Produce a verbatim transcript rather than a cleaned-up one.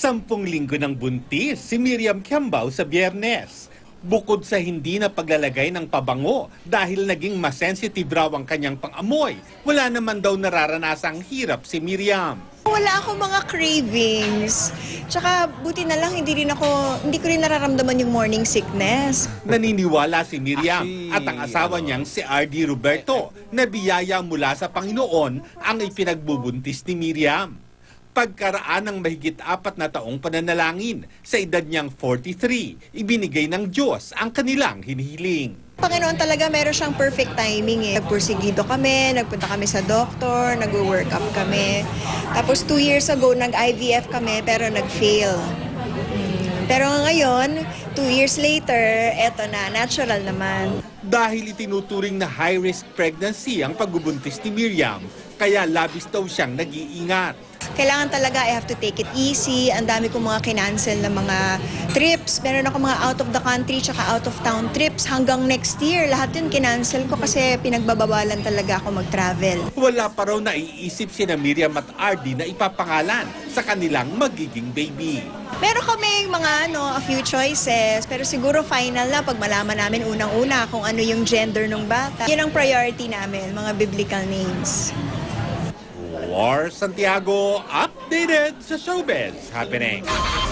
Sampung linggo ng buntis si Miriam Quiambao sa Biyernes. Bukod sa hindi na paglalagay ng pabango dahil naging mas sensitive raw ang kanyang pangamoy, wala naman daw nararanasang hirap si Miriam. Wala akong mga cravings. Tsaka buti na lang hindi rin ako, hindi ko rin nararamdaman yung morning sickness. Naniniwala si Miriam at ang asawa niyang si R D Roberto na biyaya mula sa Panginoon ang ipinagbubuntis ni Miriam. Pagkaraan ng mahigit apat na taong pananalangin, sa edad niyang forty-three, ibinigay ng Diyos ang kanilang hinihiling. Panginoon talaga meron siyang perfect timing eh. Nagpursigido kami, nagpunta kami sa doktor, nag-work up kami. Tapos two years ago, nag-I V F kami pero nag-fail. Hmm. Pero ngayon, two years later, eto na, natural naman. Dahil itinuturing na high-risk pregnancy ang pagbubuntis ni Miriam, kaya labis daw siyang nag-iingat. Kailangan talaga I have to take it easy. Ang dami kong mga kinancel na mga trips. Meron ako mga out of the country tsaka out of town trips hanggang next year. Lahat yun kinancel ko kasi pinagbabawalan talaga ako mag-travel. Wala pa raw naiisip sina Miriam at R D na ipapangalan sa kanilang magiging baby. Meron kami mga ano, a few choices, pero siguro final na pag malaman namin unang-una kung ano yung gender ng bata. Yun ang priority namin, mga biblical names. Lhar Santiago, updated sa showbiz happening.